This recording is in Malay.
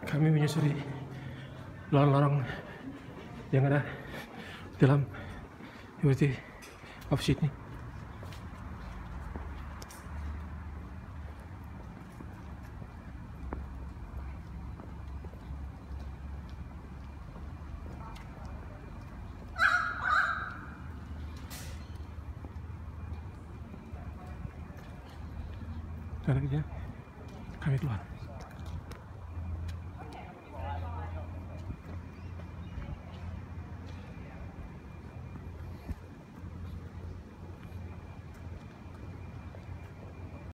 Kami menyusuri lorong-lorong yang ada dalam University of Sydney. Dan akhirnya kami keluar.